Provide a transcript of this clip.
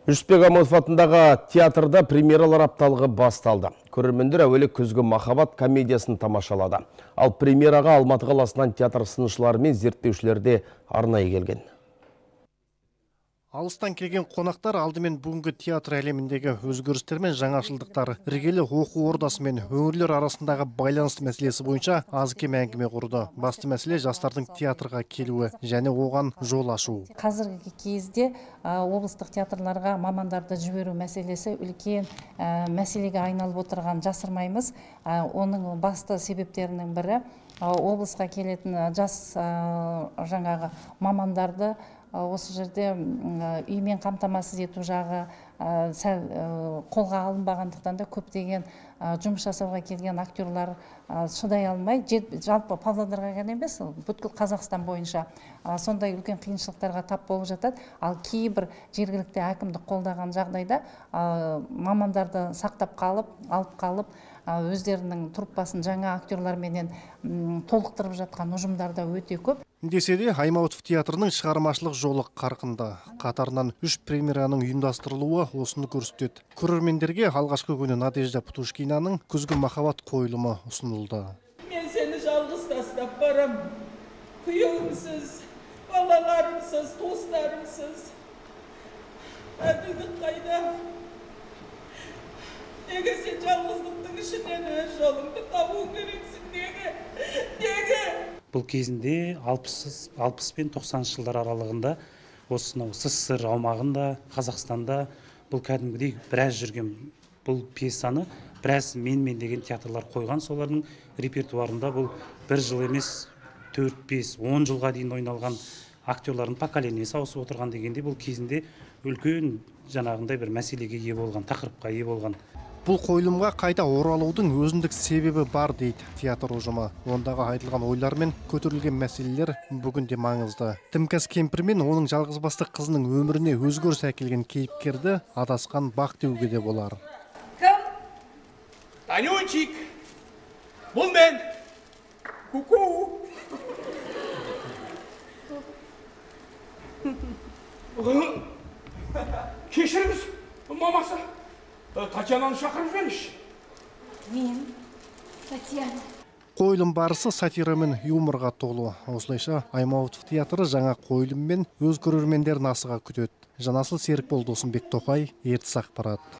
Жүсіпбек Аймауытов атындағы театрда премьералар апталығы басталды. Көрермендер әуелі күзгі махаббат комедиясын тамашалады. Ал премьераға Алматы қаласынан театр сыншылары мен зерттеушілер де арнайы келген. Алыстан келген қонақтар алдымен бүгінгі театр әлеміндегі өзгерістер мен жаңашылдықтар, іргелі оқу ордасы мен өңірлер арасындағы байланыс мәселесі бойынша аз-кем әңгіме құрды. Басты мәселе жастардың театрға келуі және оған жол ашу. Қазіргі кезде облыстық театрларға мамандарды жіберу мәселесі үлкен мәселеге айналып отырған жасырмаймыз. Оның басты себептерінің бірі облысқа келетін жас жаңағы мамандарды осы жерде үймен қамтамасыз ету жағы сәл қолға алынбағандықтан да көптеген жұмыс жасауға келген актерлар шыдай алмай, жалпы Павлодарға ғана емес, бүткіл Қазақстан бойынша сондай үлкен қиыншылықтарға тап болып жатады. Ал кейбір жергілікті әкімдік қолдаған жағдайда мамандарды сақтап алып қалып, өздерінің труппасын жаңа актерларменен толықтырып жатқан ұжымдарда өте көп. Десе де Аймауытов театрының шығармашылық жолы қарқынды. Қатарынан 3 премьераның ұйымдастырылуы осыны көрсетеді. Көрермендерге алғашқы күні Надежда Путушкинаның күзгі махаббат қойылымы ұсынылды. Мен сені жалғыз тастап барам. Күйеуімсіз, балаларымсыз, достарымсыз. Әділдік қайда? Неге сен жалғыздықтың ішінен өз жолыңды табуың керексің? Неге? Бұл кезінде 60 пен 90 жылдар аралығында осынау СССР аумағында, Қазақстанда бұл кәдімгідей біраз жүрген бұл пьесаны біраз мен деген театрлар қойған. Солардың репертуарында бұл бір жыл емес 4-5-10 жылға дейін ойналған актерлардың поколениясы ауысып отырған дегенде бұл кезінде үлкен жаңағындай бір мәселеге ие болған, тақырыпқа ие болған. Бұл қойылымға қайта оралудың өзіндік себебі бар дейді театр ұжымы. Ондағы айтылған ойлар мен көтерілген мәселелер бүгінде маңызды. Тімкәс кемпір мен оның жалғызбасты қызының өміріне өзгеріс әкелген кейіпкерді адасқан бақ деуге де болар. Кім? Танючик. Бұл мен. Ку-ку. Кешіріңіз, мамасы. Татьянаны шақырып жіберіңізші. Мен Татьяна. Қойылым барысы сатира мен юморға толы. Осылайша Аймауытов театры жаңа қойылыммен өз көрермендерін асыға күтеді. Жанасыл Серікбол, Досымбек Тоқай, Ертіс ақпарат.